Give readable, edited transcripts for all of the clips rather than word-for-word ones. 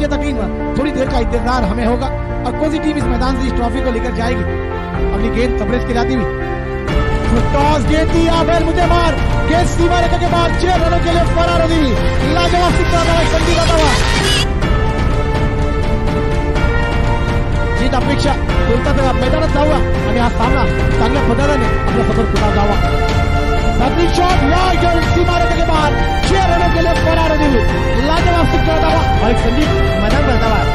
विजेता टीम थोड़ी देर का इंतजार हमें होगा और कौन सी टीम इस मैदान से इस ट्रॉफी को लेकर जाएगी। अगली गेंद कवरेज की जाती हुई, टॉस गेंद दी आवेर मुझे मार, गेंद सीमा रेखा के बाद 6 रनों के लिए फरार होती हुई लाजवाब सिक्का था संदीप दावा। जीत अपेक्षा कोलकाता मैदानात धावा आणि हा सामना चांगल्या पद्धतीने आपल्या समोर पुन्हा धावा। बॅटिंग शॉट या सीमा रेखा के बाद 6 रनों के लिए फरार होती हुई लाजवाब सिक्का धावा और संदीप मैदान में धावा।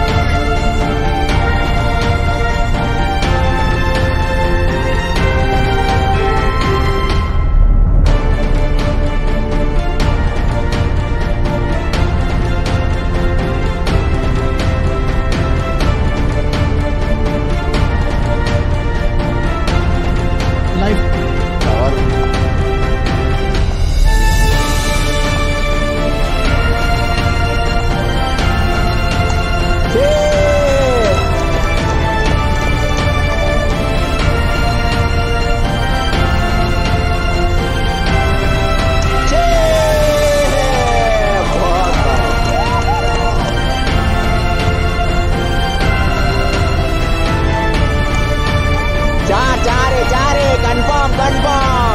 चार कंफर्म